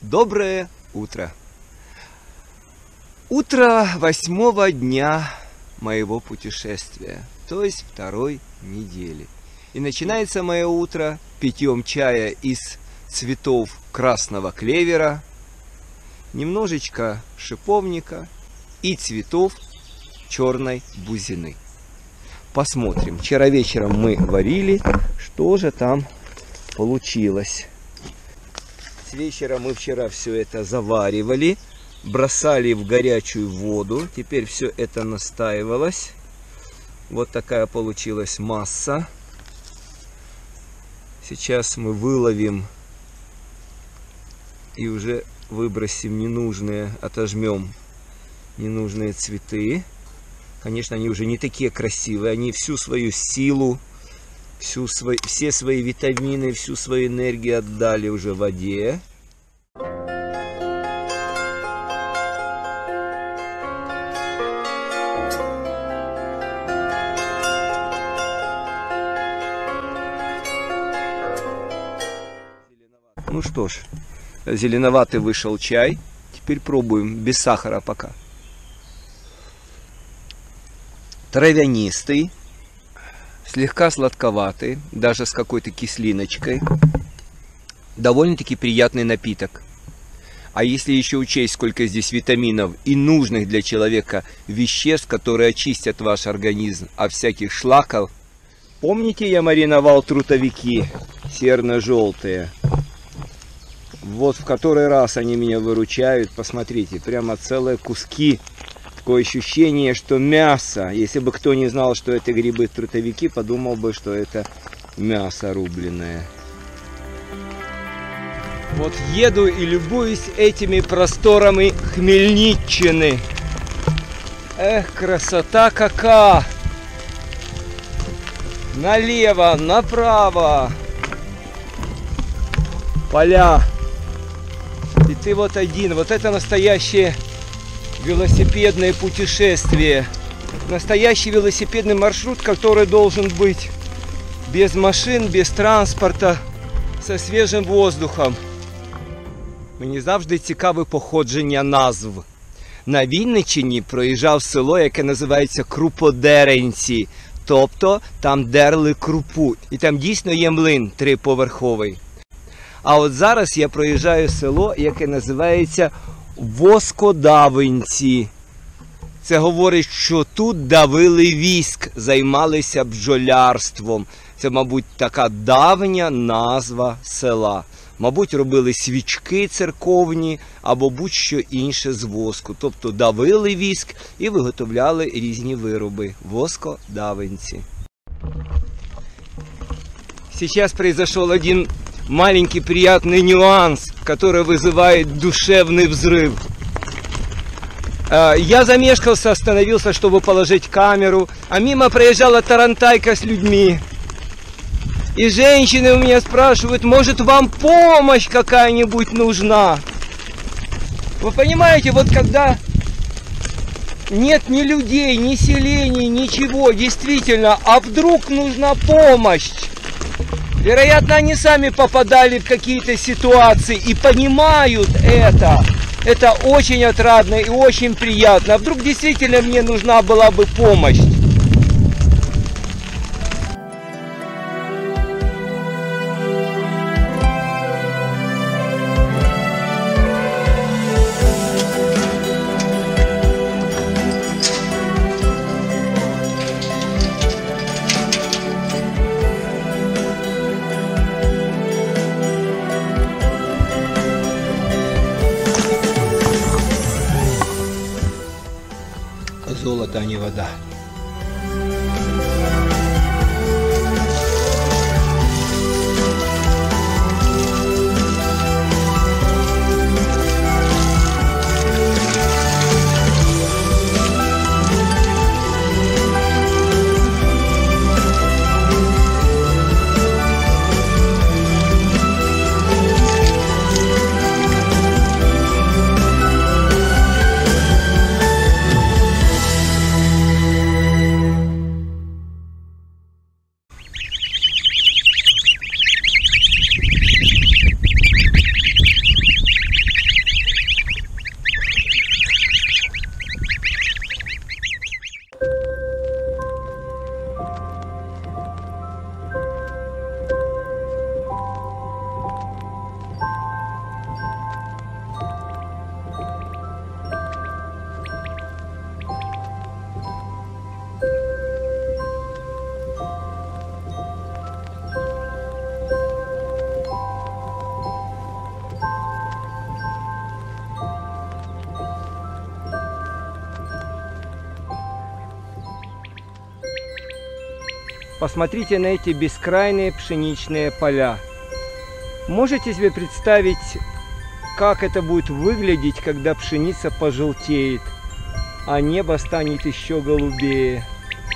Доброе утро! Утро 8-го дня моего путешествия, то есть второй недели. И начинается мое утро питьем чая из цветов красного клевера, немножечко шиповника и цветов черной бузины. Посмотрим. Вчера вечером мы варили, что же там получилось. С вечера мы вчера все это заваривали, бросали в горячую воду. Теперь все это настаивалось. Вот такая получилась масса. Сейчас мы выловим и уже выбросим ненужные, отожмем ненужные цветы. Конечно, они уже не такие красивые. Они всю свою силу, все свои витамины, всю свою энергию отдали уже в воде. Ну что ж, зеленоватый вышел чай. Теперь пробуем без сахара пока. Травянистый, слегка сладковатый, даже с какой-то кислиночкой. Довольно-таки приятный напиток. А если еще учесть, сколько здесь витаминов и нужных для человека веществ, которые очистят ваш организм от всяких шлаков. Помните, я мариновал трутовики серно-желтые? Вот в который раз они меня выручают. Посмотрите, прямо целые куски. Такое ощущение, что мясо. Если бы кто не знал, что это грибы-трутовики, подумал бы, что это мясо рубленое. Вот еду и любуюсь этими просторами Хмельниччины. Эх, красота какая! Налево, направо. Поля. И ты вот один. Вот это настоящее велосипедное путешествие. Настоящий велосипедный маршрут, который должен быть без машин, без транспорта, со свежим воздухом. Мені завжди цікаве походження назв. На Вінниччині проїжджав село, яке називається Круподеренці. Тобто там дерли крупу. І там дійсно є млин триповерховий. А от зараз я проїжджаю село, яке називається Воскодавинці. Це говорить, що тут давили віск, займалися бджолярством. Це, мабуть, така давня назва села. Мабуть, робили свічки церковні або будь-що інше з воску. Тобто давили віск і виготовляли різні вироби. Воскодавинці. Сейчас произошел один маленький приятный нюанс, который вызывает душевный взрыв. Я замешкался, остановился, чтобы положить камеру, а мимо проезжала тарантайка с людьми. И женщины у меня спрашивают, может вам помощь какая-нибудь нужна? Вы понимаете, вот когда нет ни людей, ни селений, ничего, действительно, а вдруг нужна помощь? Вероятно, они сами попадали в какие-то ситуации и понимают это. Это очень отрадно и очень приятно. А вдруг действительно мне нужна была бы помощь? Золото, а не вода. Посмотрите на эти бескрайние пшеничные поля. Можете себе представить, как это будет выглядеть, когда пшеница пожелтеет, а небо станет еще голубее?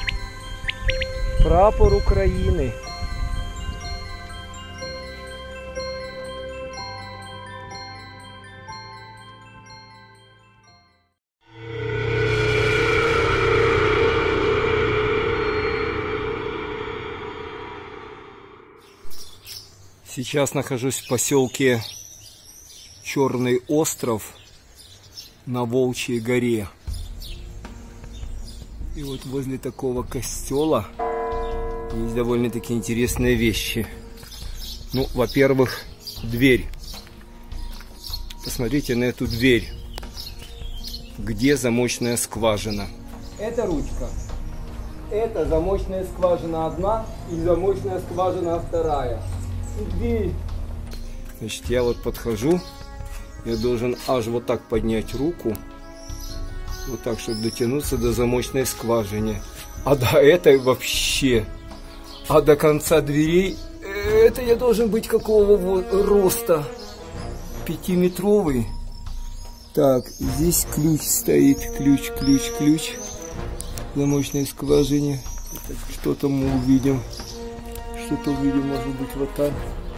Прапор Украины. Сейчас нахожусь в поселке Черный остров на Волчьей горе. И вот возле такого костела есть довольно-таки интересные вещи. Ну, во-первых, дверь. Посмотрите на эту дверь. Где замочная скважина? Это ручка. Это замочная скважина одна и замочная скважина вторая. Дверь. Значит, я вот подхожу, я должен аж вот так поднять руку, вот так, чтобы дотянуться до замочной скважины. А до этой вообще, а до конца дверей, это я должен быть какого вот роста? 5-метровый. Так, здесь ключ стоит, ключ в замочной скважине. Что-то мы увидим. Что-то увидим, может быть, вот так.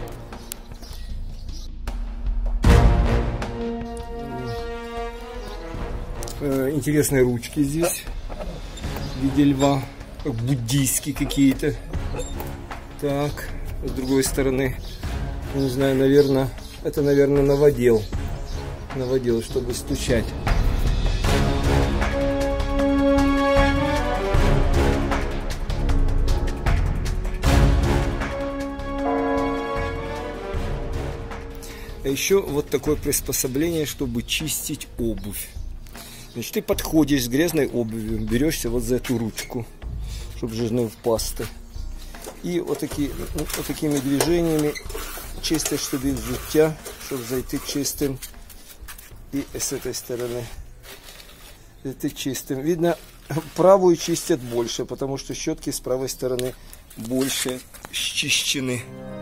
Интересные ручки здесь в виде льва, как буддийские какие-то. Так, с другой стороны, не знаю, наверное, это, наверное, новодел, чтобы стучать. А еще вот такое приспособление, чтобы чистить обувь. Значит, ты подходишь с грязной обувью, берешься вот за эту ручку, чтобы жирной в пасты. И вот такими движениями чистишь себе взуття, чтобы зайти чистым. И с этой стороны это чистым. Видно, правую чистят больше, потому что щетки с правой стороны больше счищены.